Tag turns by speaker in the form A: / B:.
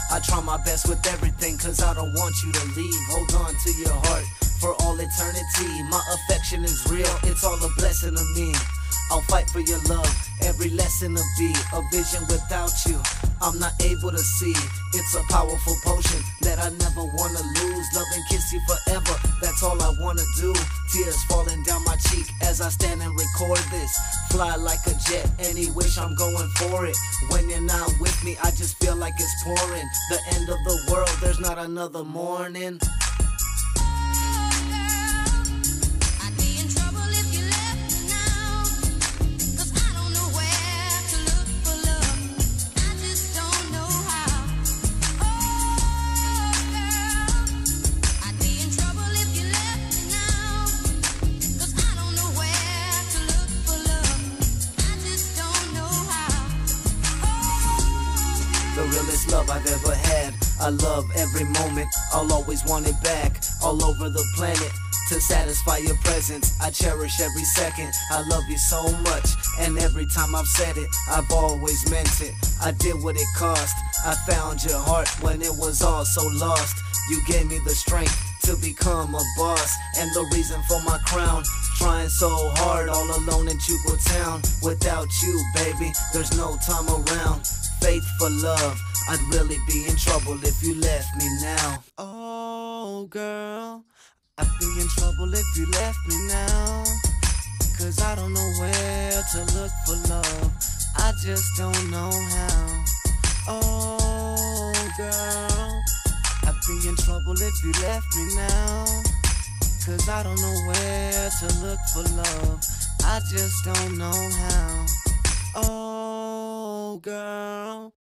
A: I try my best with everything, cause I don't want you to leave. Hold on to your heart for all eternity. My affection is real, it's all a blessing to me. I'll fight for your love, every lesson to be a vision without you. I'm not able to see. It's a powerful potion that I never wanna lose. Love and kiss you forever, that's all I wanna do. Tears falling down my cheek as I stand and record this. Fly like a jet, any wish I'm going for it. When you're not with me, I just feel like it's pouring. The end of the world, there's not another morning. The realest love I've ever had. I love every moment, I'll always want it back. All over the planet, to satisfy your presence, I cherish every second. I love you so much, and every time I've said it, I've always meant it. I did what it cost, I found your heart when it was all so lost. You gave me the strength to become a boss, and the reason for my crown. Trying so hard all alone in Chuco Town. Without you, baby, there's no time around. Faith for love, I'd really be in trouble if you left me now. Oh girl, I'd be in trouble if you left me now. Cause I don't know where to look for love, I just don't know how. Oh girl, I'd be in trouble if you left me now. Cause I don't know where to look for love, I just don't know how. Oh girl.